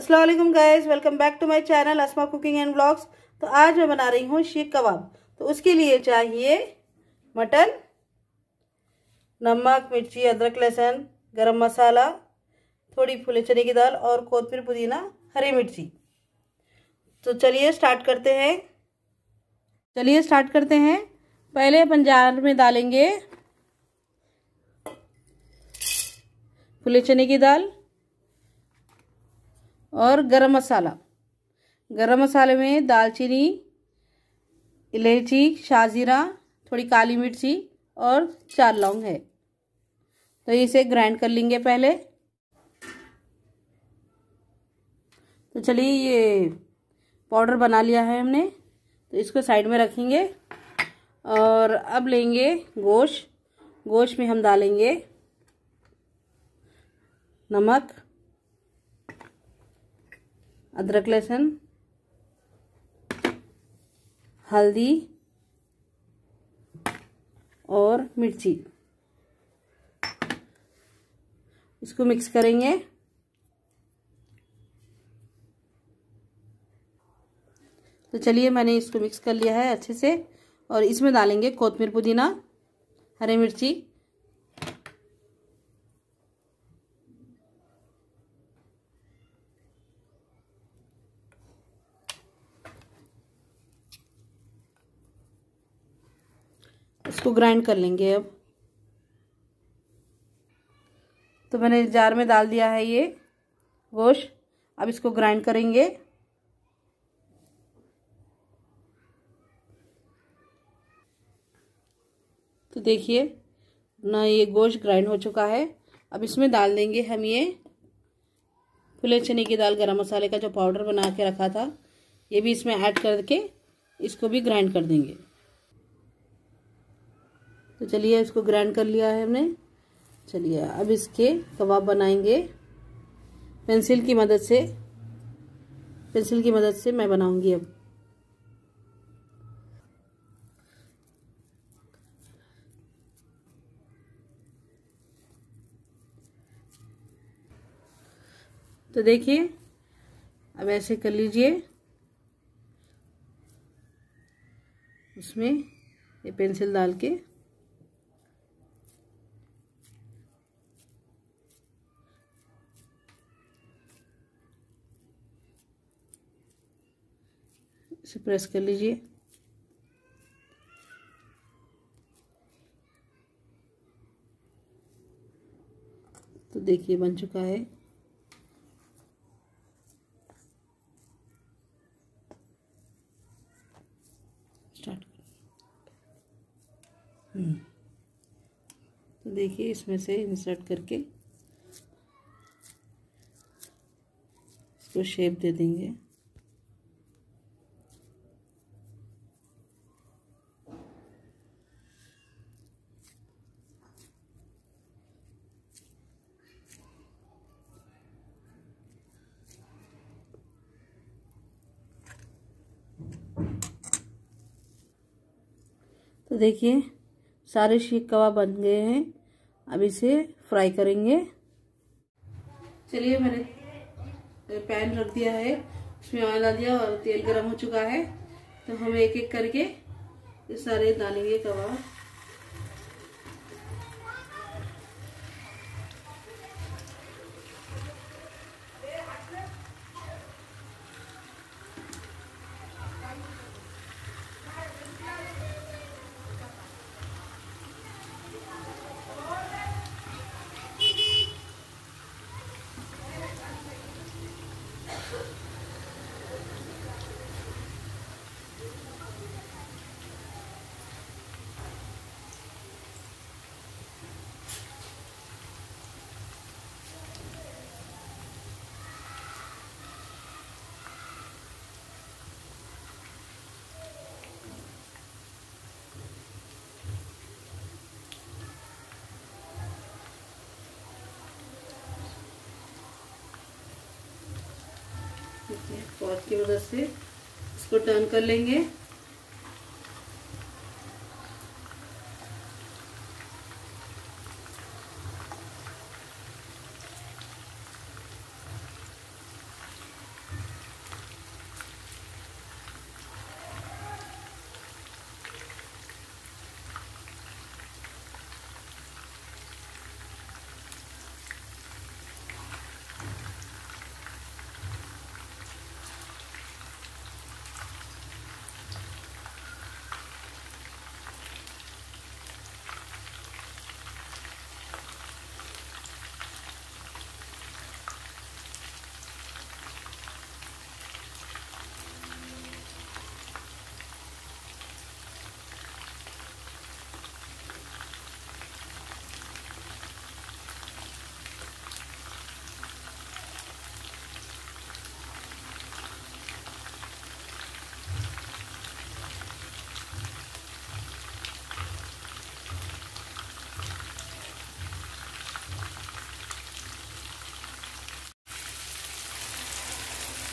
अस्सलाम वालेकुम guys, welcome back to my channel Asma cooking and blogs. तो आज मैं बना रही हूँ शीख कबाब। तो उसके लिए चाहिए मटन, नमक, मिर्ची, अदरक, लहसुन, गरम मसाला, थोड़ी फूले चने की दाल और कोतमीर, पुदीना, हरी मिर्ची। तो चलिए स्टार्ट करते हैं। पहले अपन जार में डालेंगे फूले चने की दाल और गरम मसाला। गरम मसाले में दालचीनी, इलायची, शाहजीरा, थोड़ी काली मिर्ची और 4 लौंग है। तो इसे ग्राइंड कर लेंगे पहले। तो चलिए ये पाउडर बना लिया है हमने, तो इसको साइड में रखेंगे। और अब लेंगे गोश्त में हम डालेंगे नमक, अदरक, लहसुन, हल्दी और मिर्ची। इसको मिक्स करेंगे। तो चलिए मैंने इसको मिक्स कर लिया है अच्छे से। और इसमें डालेंगे कोतमीर, पुदीना, हरी मिर्ची। इसको ग्राइंड कर लेंगे अब। तो मैंने जार में डाल दिया है ये गोश्त। अब इसको ग्राइंड करेंगे। तो देखिए ना, ये गोश्त ग्राइंड हो चुका है। अब इसमें डाल देंगे हम ये फुले चने की दाल, गरम मसाले का जो पाउडर बना के रखा था, ये भी इसमें ऐड करके इसको भी ग्राइंड कर देंगे। तो चलिए इसको ग्राइंड कर लिया है हमने। चलिए अब इसके कबाब बनाएंगे पेंसिल की मदद से मैं बनाऊंगी अब। तो देखिए अब ऐसे कर लीजिए। उसमें ये पेंसिल डाल के इसे प्रेस कर लीजिए। तो देखिए बन चुका है। स्टार्ट। तो देखिए इसमें से इंसर्ट करके इसको शेप दे देंगे। तो देखिए सारे शीख कबाब बन गए हैं। अब इसे फ्राई करेंगे। चलिए मैंने पैन रख दिया है, उसमें ऑयल डाल दिया और तेल गरम हो चुका है। तो हम एक एक करके ये सारे डालेंगे कबाब। फॉर्क की मदद से इसको टर्न कर लेंगे।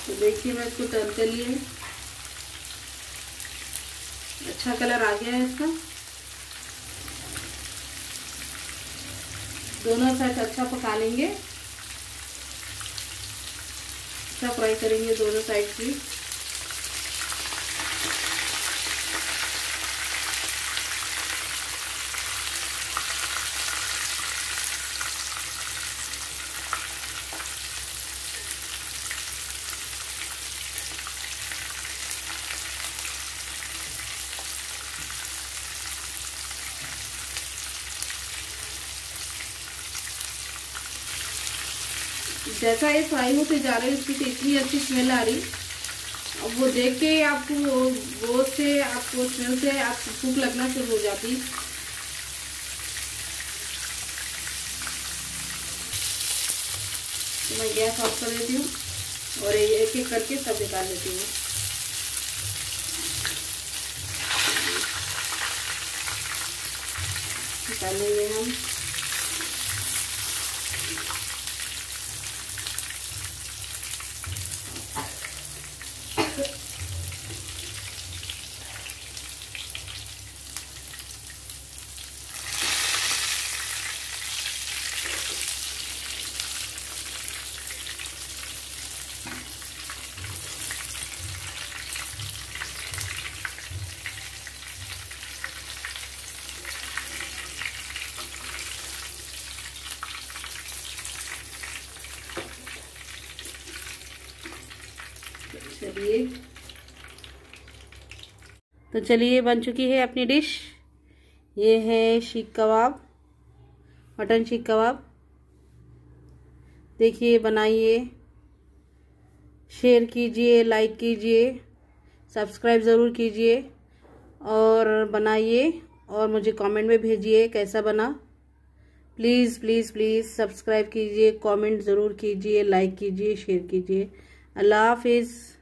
तो देखिए मैं इसको टर्न कर लिए, अच्छा कलर आ गया है इसका। दोनों साइड अच्छा पका लेंगे, अच्छा फ्राई करेंगे दोनों साइड की। जैसा ये फ्राई होते जा रहे हैं उसकी तो इतनी अच्छी स्मेल आ रही, अब वो देख के आपको वो से आपको स्मेल से आपको भूख लगना शुरू हो जाती। तो मैं गैस ऑफ कर देती हूँ और एक एक करके सब निकाल लेती हूँ। निकाल लेंगे हम। चलिए, तो चलिए बन चुकी है अपनी डिश। ये है सीख कबाब, मटन सीख कबाब। देखिए, बनाइए, शेयर कीजिए, लाइक कीजिए, सब्सक्राइब ज़रूर कीजिए और बनाइए और मुझे कमेंट में भेजिए कैसा बना। प्लीज़ प्लीज़ प्लीज़ सब्सक्राइब कीजिए, कमेंट ज़रूर कीजिए, लाइक कीजिए, शेयर कीजिए। अल्लाह हाफिज़।